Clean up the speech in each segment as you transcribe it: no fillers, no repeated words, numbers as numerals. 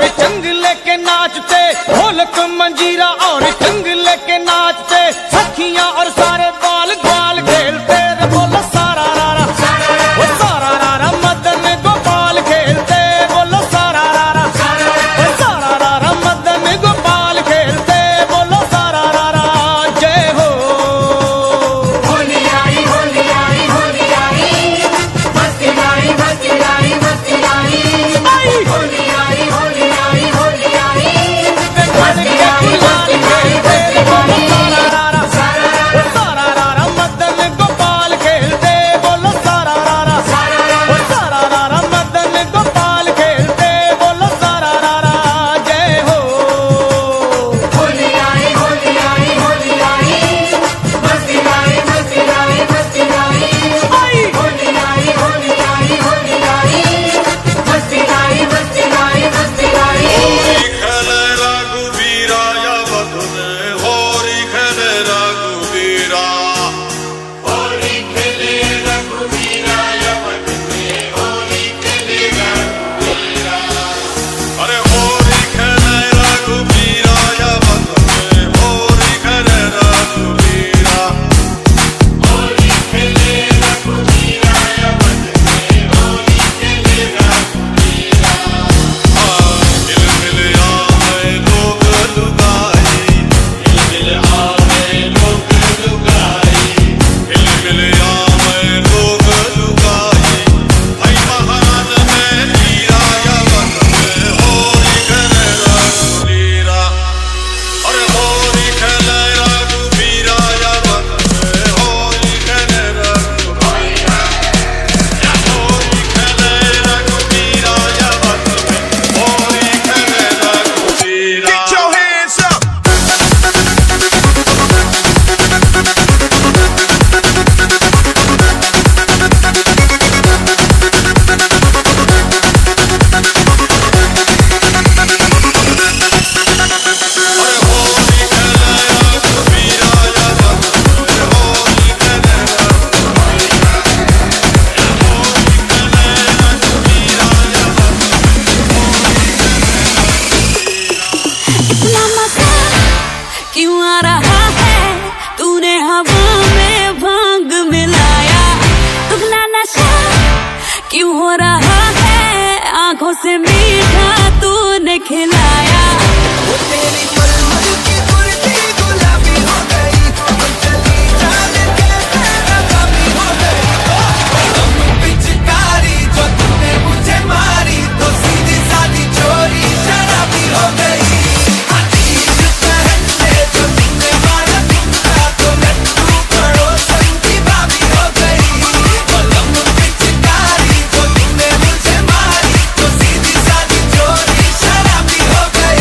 और चंग लेके नाचते, ढोलक मंजीरा और चंग लेके नाचते, सखियां और सारे बाल ग्वाल खेलते, बोलो सारा रारा, वो सारा रारा मदन गोपाल खेलते, बोलो सारा रारा, वो सारा रारा मदन गोपाल खेलते, बोलो सारा रारा। जय हो होली आई होली आई होली आई, मस्ती आई मस्ती आई मस्ती आई, होली आई होली आई होली आई, मस्ती आई मस्ती आई मस्ती आई, सारा रारा, वो सारा रारा मदन गोपाल खेलते, बोलो सारा रारा, वो सारा रारा मदन गोपाल खेलते, बोलो सारा रारा। जय हो होली आई होली आई होली आई, मस्ती आई मस्ती आई मस्ती आई, होली आई होली आई होली आई, मस्ती आई मस्ती आई मस्ती आई। होरी खेले रघुवीरा यावत में, होरी खेले रघुवीरा, होली खेले रघुवीरा यावत में, होली खेले रघुवीरा, अरे होरी खेले रघुवीरा यावत में, होरी खेले रघुवीरा, होली खेले रघुवीरा यावत में, होली खेले रघुवीरा। हिल मिल आए लोग लुगाई, हिल मिल आवे लोग लुगाई, हिल मिल आए लोग लुगाई, भाई महान में हीरा यावत में, होरी खेले रघुवीरा, अरे होरी खेले रघुवीरा यावत में, होरी खेले रघुवीरा, होरी खेले रघुवीरा यावत में, होरी खेले रघुवीरा। Get your hands up! अरे होरी खेले रघुवीरा यावत में, होरी खेले रघुवीरा, होरी खेले रघुवीरा यावत इतना मजा क्यों आ रहा है, तूने हवा में भांग मिलाया, दुगना नशा क्यों हो रहा है, आंखों से मीठा तूने खिलाया। वो तेरी मलमल की कुर्ती गुलाबी हो गई, हम चली जाने कैसे नकामी हो गई। तुम पिचकारी जो तुमने मुझे मारी, तो सीधी सादी चोरी शराबी हो गई। अजीज पहनने जो तुमने मारा दिखा, तो लड्डू पड़ोसन की भाभी हो गई। तुम पिचकारी जो तुमने मुझे मारी, तो सीधी सादी चोरी शराबी हो गई।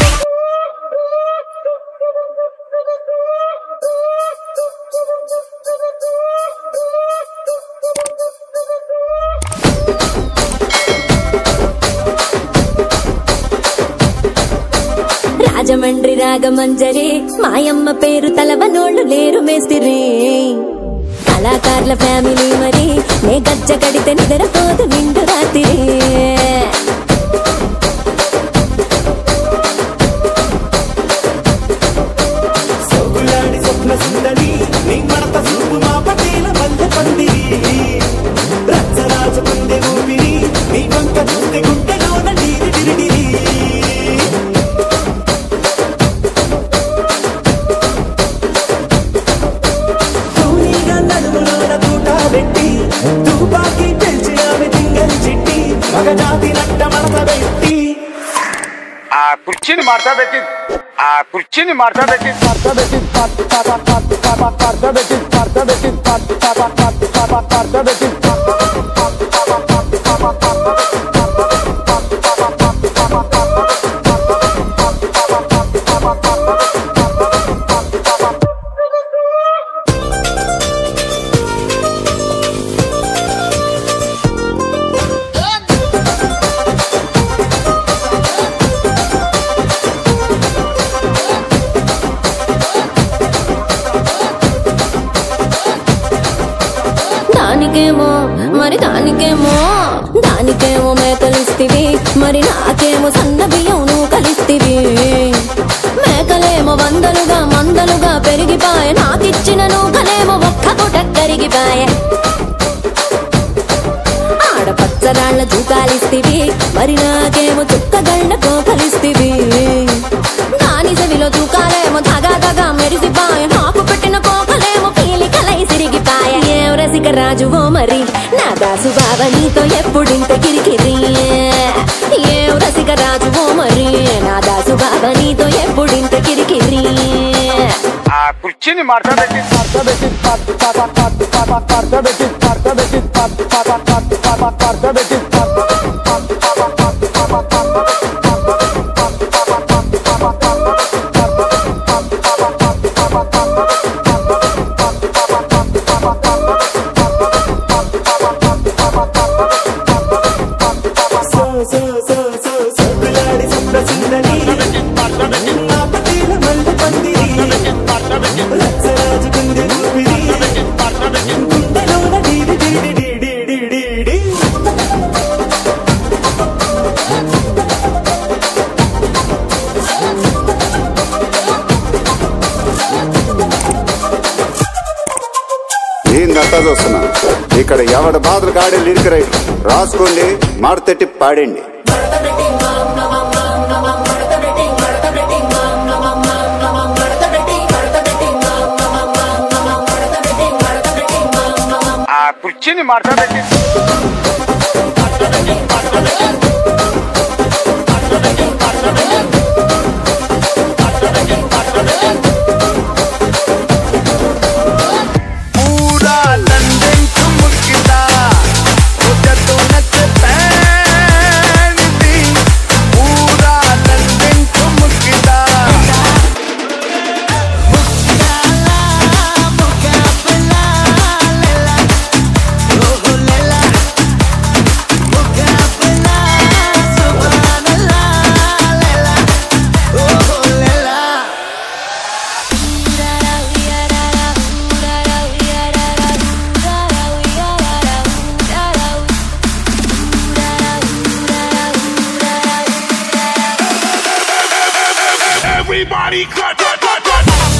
రాజమండ్రి రాగమంజరి మాయమ్మ పేరు తలవనోళ్ళు లేరు మేస్తిరి, కళాకారుల ఫ్యామిలీ మరి నే గజ్జ కడితే నిద్రపోదు నిండు రాత్రి। సోగులాడి స్వప్న సుందరి, నీ మడత చూపు మా పటేల మల్లె పందిరి, రచ్చరాజ పందె ఊపిరి, నీ వంక చూస్తే గుండెలోన నీరు డిరిడిరి। తూనీగా నడుములోన తూట పెట్టి, తుపాకీ పెంచినామె తింగలి చిట్టి, మగజాతి నట్ట మడత పెట్టి। ఆ కుర్చీని మార్చబెట్టి, ఆ కుర్చీని మార్చబెట్టి, మార్చబెట్టి, మార్చబెట్టి, మార్చబెట్టి, మార్చబెట్టి, దానికేమో మరి దానికేమో మేకలిస్తివి, మరి నాకేమో సన్న బియ్యం నువ్వు కలిస్తివి మేకలేమో వందలుగా మందలుగా పెరిగిపాయ నాకిచ్చిన నూకలేమో ఒక్క పూట కరిగిపాయ ఆడపచ్చరాళ్ల తూకాలిస్తివి మరి నాకేమో చుక్కగళ్ళ కోకలిస్తివి దాని చెవిలో తూకాలేమో తగా తగా మెరిసిపాయ నాకు పెట్టిన కోకలేమో పీలికలై సిరిగిపాయ ఏం రసిక రాజువో మరి నా దాసు బావ నీతో ఎప్పుడింత కిరికిరి ఏం రసిక రాజువో మరి నా దాసు బావ నీతో ఎప్పుడింత కిరికిరి ఆ కుర్చీని మార్చబెట్టి చూస్తున్నా ఇక్కడ ఎవడ బాధలు కాడే లిరిక్ రైటర్ రాసుకోండి మాడతెట్టి పాడండి ఆ కుర్చీని మార్చబెట్టి Everybody clap, clap, clap, clap.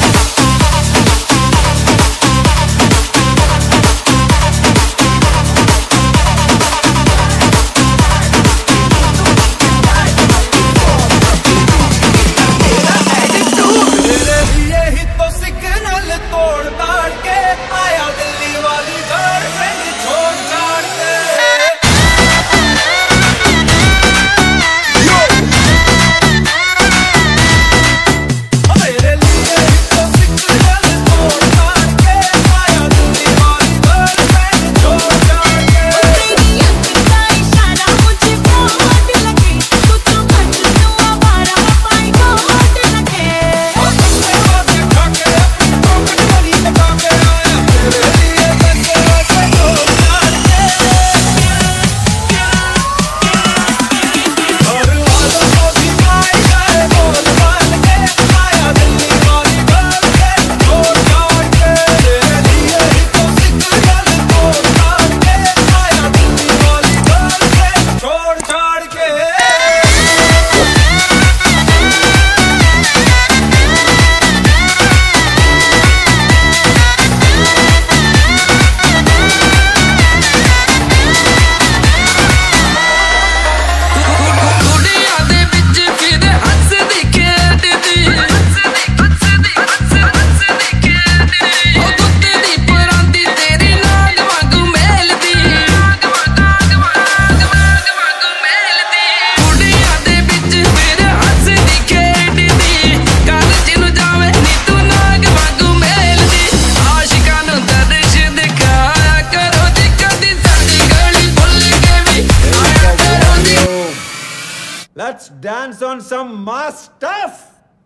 Let's dance on some mass stuff.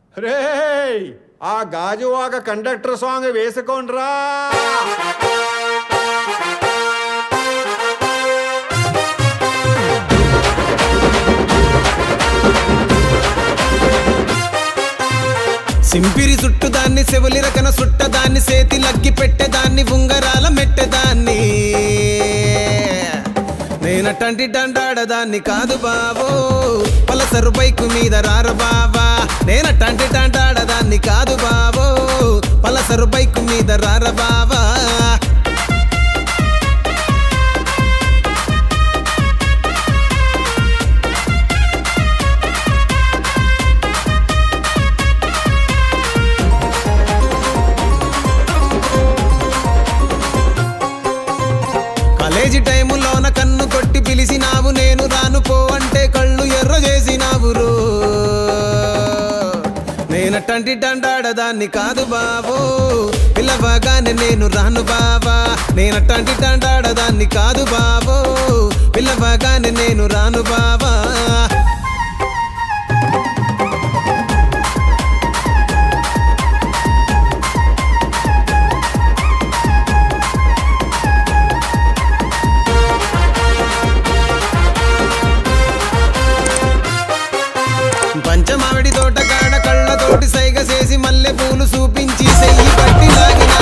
Hey, ఆ గాజువాక కండక్టర్ సాంగ్ వేసుకోండ్రా. సింపిరి చుట్టుదాన్ని చెవులి రకన సుట్టదాన్ని సేతి లగ్గి పెట్టేదాన్ని ఉంగరాల మెట్టేదాన్ని నేను నేనటంటి డండాడదాన్ని కాదు బావో పలసరు బైకు మీద రారు బావా నేనటంటి డండాడదాన్ని కాదు బావో పలసరు బైకు మీద రారు బావా కాలేజీ టైములోన కన్ను కొట్టి పిలిచినావు నేను రాను పో అంటే కళ్ళు ఎర్ర చేసినావు రో నేనటంటి డండాడదాన్ని కాదు బావో పిల్లవగానే నేను రాను బావా నేనటంటి డండాడదాన్ని కాదు బావో పిల్లవగానే నేను రాను బావా పంచమావిడి తోట కాడ కళ్ళతోటి సైగ చేసి మల్లె పూలు చూపించి సెయ్యి పట్టి లాగినా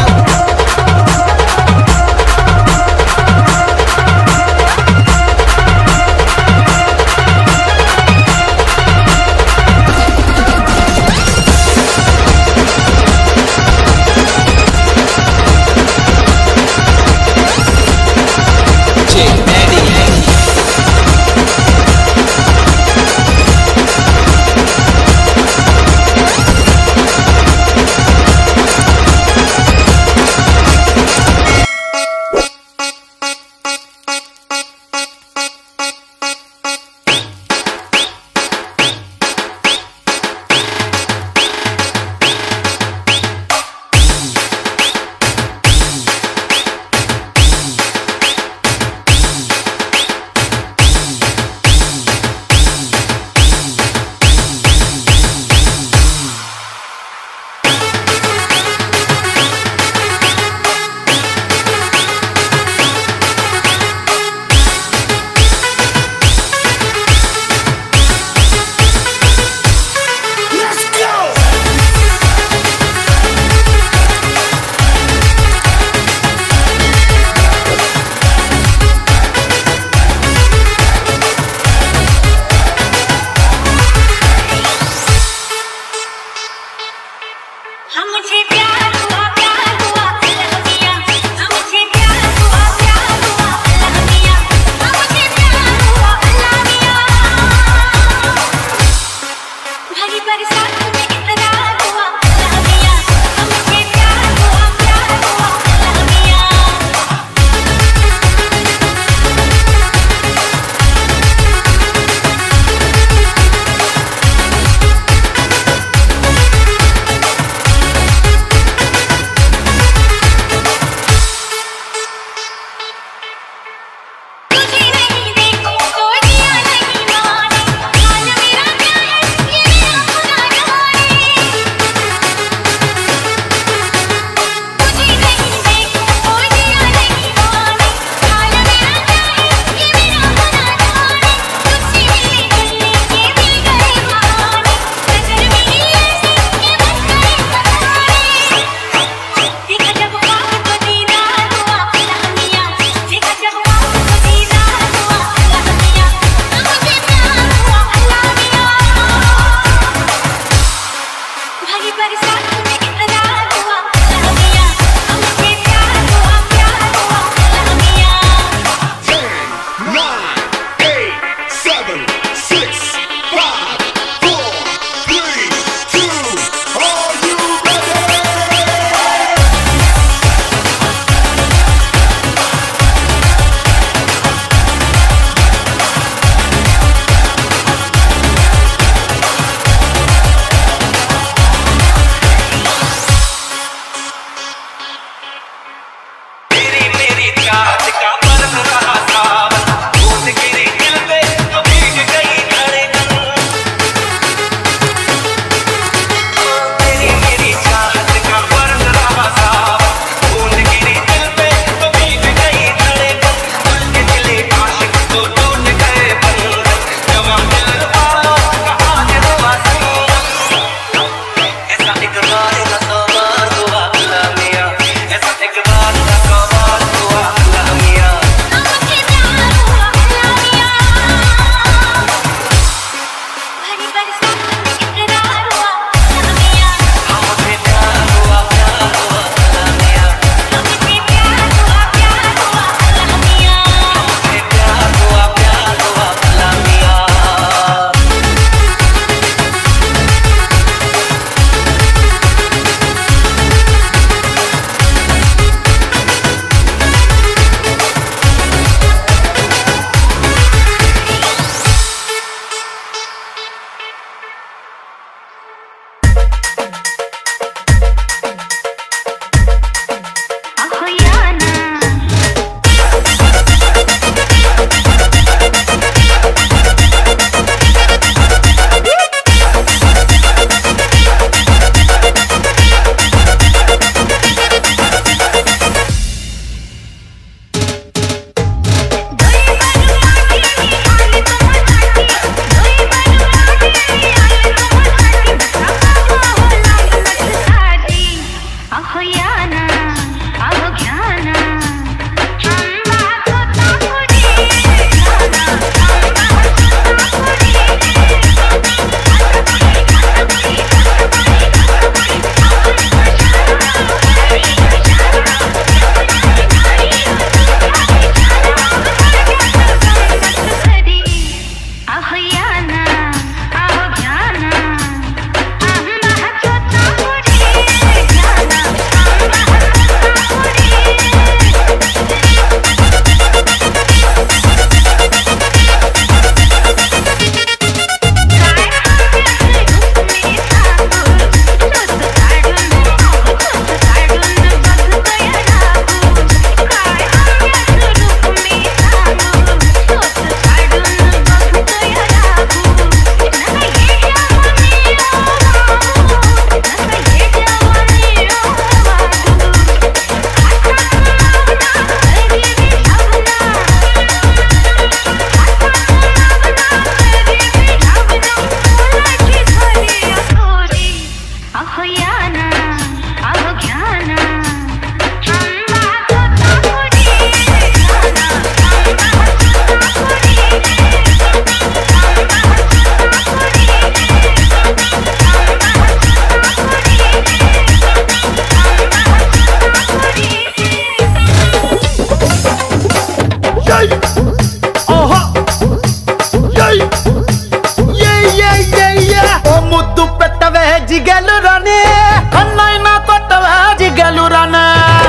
జిగలు రానే కన్నైనా కొట్టవే జిగలు రానే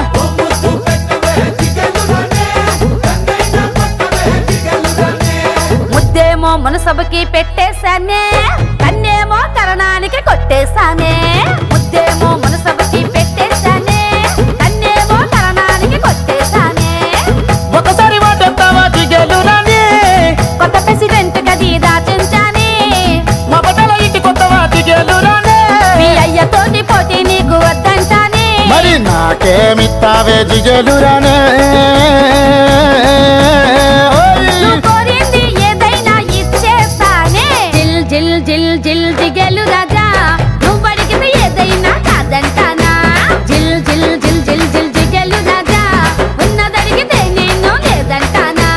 ముద్దేమో మనసభకి పెట్టేశానే కన్నేమో కరణానికి కొట్టేశానే ముద్దేమో మనసభకి పెట్టేశానే కన్నేమో కరణానికి కొట్టేశానే ఒకసారి వాటెత్తావా జిగలు రానే కొత్త ప్రెసిడెంట్ గది దాచించానే మా బట్టల ఇంటి కొత్తవా జిగలు రానే మీ అయ్యతోటి పోటీ నీకు వద్దంటానే మరి నాకేమిత్తావే జిగలు రానే నువ్వు కోరింది ఏదైనా ఇచ్చేస్తానే జిల్ జిల్ జిల్ జిల్ జిగలు రాజా నువ్వు అడిగింది ఏదైనా కాదంటానా జిల్ జిల్ జిల్ జిల్ జిల్ జిగలు రాజా ఉన్నదడిగితే నేను లేదంటానా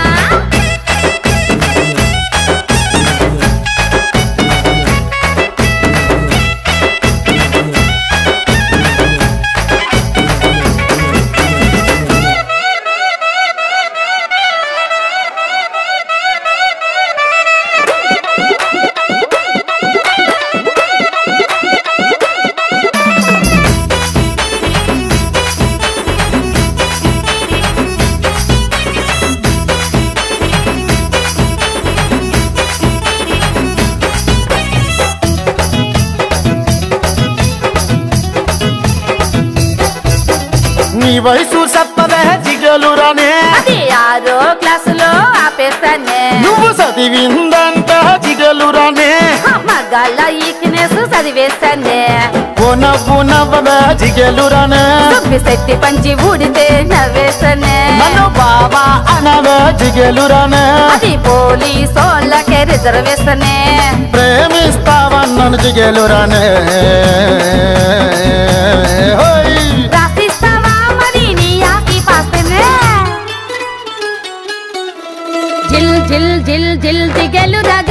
నీ వయసు చెప్పవే జిగలు రానే అది 6వ క్లాసులో ఆపేస్తానే నువ్వు చదివిందంట జిగలు రానే మగాళ్ళ ఈక్నెస్ చదివేస్తానే నవ్వు నవ్వవే జిగలు రానే శెట్టి పంచి ఊడితే నవ్వేస్తానే నన్ను బాబా అనవే జిగలు రానే అది పోలీసోళ్ళకే రిజర్వేషనే ప్రేమిస్తావన్నను జిగలు రానే హోయ్ రాసిస్తావా మరి నీ ఆకి పాస్తేనే జిల్ జిల్ జిల్ జిల్ జిగలు రాజా